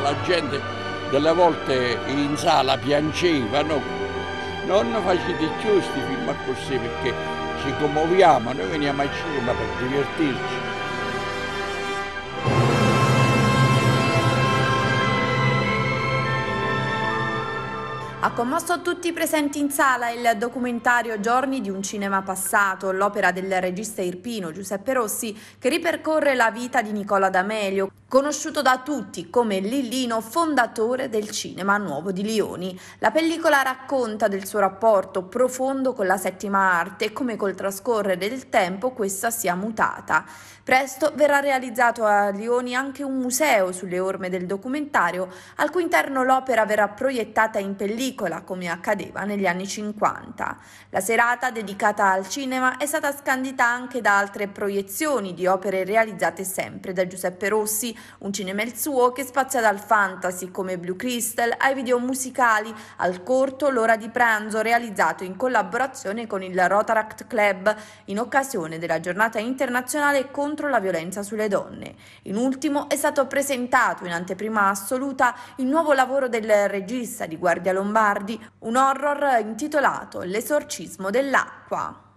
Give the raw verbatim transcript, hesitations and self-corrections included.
la gente delle volte in sala piangeva, no? Non facete più questi film così perché ci commuoviamo, noi veniamo al cinema per divertirci. Ha commosso tutti i presenti in sala il documentario Giorni di un cinema passato, l'opera del regista irpino Giuseppe Rossi, che ripercorre la vita di Nicola D'Amelio, conosciuto da tutti come Lillino, fondatore del cinema nuovo di Lioni. La pellicola racconta del suo rapporto profondo con la settima arte e come col trascorrere del tempo questa sia mutata. Presto verrà realizzato a Lioni anche un museo sulle orme del documentario, al cui interno l'opera verrà proiettata in pellicola, come accadeva negli anni cinquanta. La serata dedicata al cinema è stata scandita anche da altre proiezioni di opere realizzate sempre da Giuseppe Rossi, un cinema il suo che spazia dal fantasy come Blue Crystal ai video musicali, al corto L'ora di pranzo, realizzato in collaborazione con il Rotaract Club in occasione della giornata internazionale contro la violenza sulle donne. In ultimo è stato presentato in anteprima assoluta il nuovo lavoro del regista di Guardia Lombardi, un horror intitolato L'esorcismo dell'acqua.